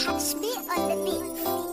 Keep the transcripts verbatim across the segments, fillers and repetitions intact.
H B on the beat.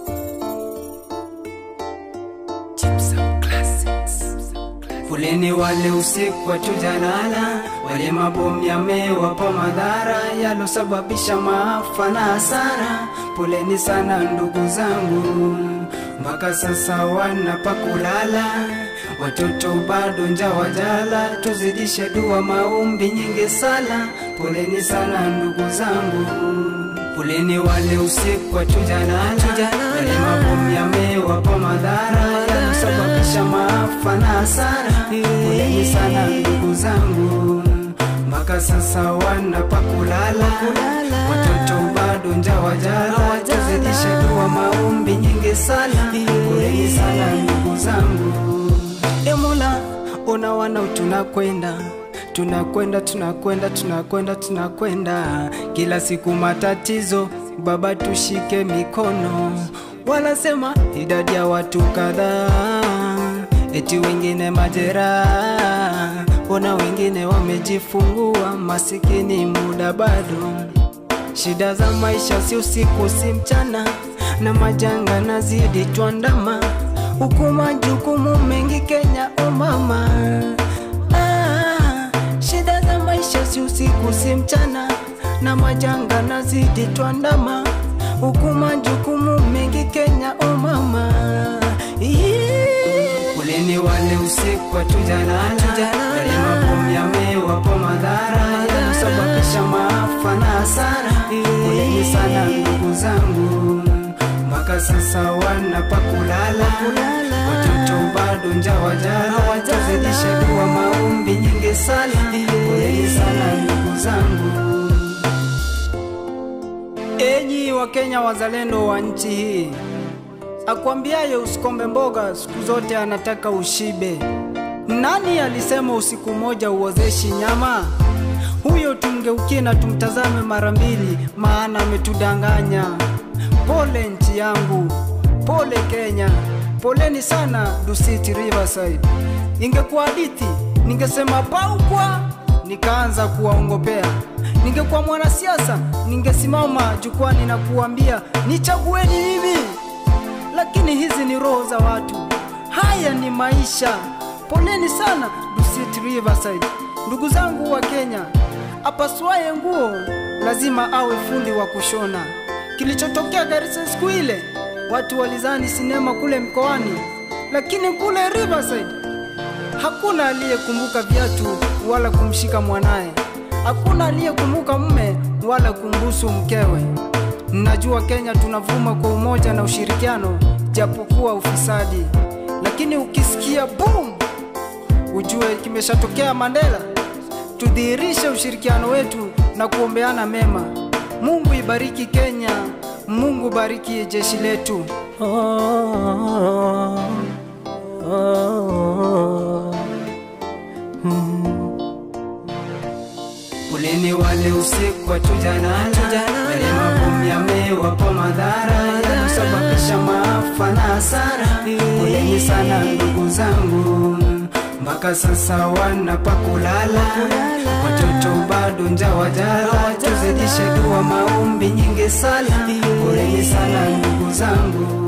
Poleni wale usiku hatujalala, wale mabomu yamewapa madhara yalosababisha maafa na hasara. Poleni sana ndugu zangu, mpaka sasa wanapa kulala, watoto bado njaa wajala. Tuzidishe dua, maombi, nyingi sala. Poleni sana ndugu zangu. Poleni wale usiku hatujalala, wale mabomu yamewapa madhara yalosababisha maafa na hasara. Poleni sana ndugu zangu, mpaka sasa wanapa kulala, watoto bado njaa wajala. Tuzidishe dua, maombi, nyingi sala. Poleni sana ndugu zangu. E Mola, ona wana tunakwenda Tunakwenda, tunakwenda, tunakwenda, tunakwenda kila siku matatizo, Baba tushike mikono. Wala sema idadi ya watu kadhaa, eti wengine majeraha, ona wengine wamejifungua, masikini muda bado. Shida za maisha si usiku si mchana, na majanga nazidi tuandama, huku majukumu mengi Kenya o mama. Shida za maisha si usiku si mchana, na majanga nazidi tuandama, huku majukumu mengi Kenya o mama. Poleni wale usiku hatujalala, wale mabomu yamewapa madhara yalosababisha maafa na hasara. Poleni sana ndugu zangu, mpaka sasa wanapa kulala, watoto bado njaa wajala. Tuzidishe dua, maombi, nyingi sala. Poleni sana ndugu zangu. Enyi wa Kenya, wazalendo wa nchi hii, akwambiaye usikombe mboga siku zote anataka ushibe. Nani alisema usiku moja uozeshi nyama? Huyo tumgeukie na tumtazame mara mbili, maana ametudanganya. Pole nchi yangu, pole Kenya, poleni sana Dusit Riverside. Ingekuwa hadithi ningesema paukwa, nikaanza kuwaongopea. Ningekuwa mwanasiasa ningesimama jukwani na kuambia nichagueni hivi. Lakini hizi ni roho za watu, haya ni maisha. Poleni sana Dusit Riverside. Ndugu zangu wa Kenya, apasuaye nguo lazima awe fundi wa kushona. Kilichotokea Garissa siku ile, watu walizani sinema kule mkoani, lakini kule Riverside hakuna aliyekumbuka viatu wala kumshika mwanae. Hakuna aliyekumbuka mume wala kumbusu mkewe. Najua Kenya tunavuma kwa umoja na ushirikiano, japokuwa ufisadi. Lakini ukisikia boom, ujue kimeshatokea Mandela. Tudhihirishe ushirikiano wetu na kuombeana mema. Mungu ibariki Kenya, Mungu bariki jeshi letu. Oh, oh, oh, oh. Hmm. Poleni wale usiku hatujalala, wale mabomu yamewapa madhara yalosababisha maafa na hasara. Poleni sana ndugu zangu, mpaka sasa wanapa kulala, watoto bado njaa wajala. Tuzidishe dua, maombi, nyingi sala. Poleni sana ndugu zangu.